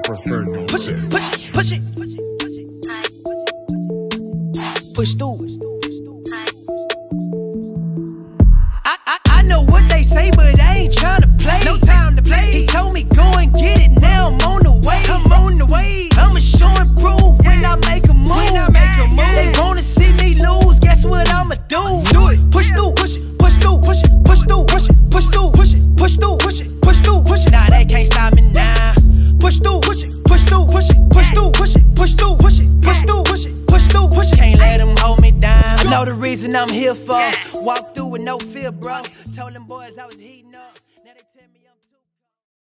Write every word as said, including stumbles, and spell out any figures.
prefer no Push it, push it, push it. Push through. I, I, I know what they say, but I ain't tryna play. No time to play. He told me go and get it, now I'm on the way. I'm on the way. I'ma show and prove when I make a move. When I make a move. They wanna see me lose, guess what I'ma do? Do it. Push through, push it, push through, push it, push through, push it, push through, push it, push through, push it, push through, push it. Nah, they can't stop me now. Push through, push it, push through, push it, push through, push it, push through, push it, push through, push it, push through, push it. Can't let them hold me down. Know the reason I'm here for. Walk through with no fear, bro. Told them boys I was heating.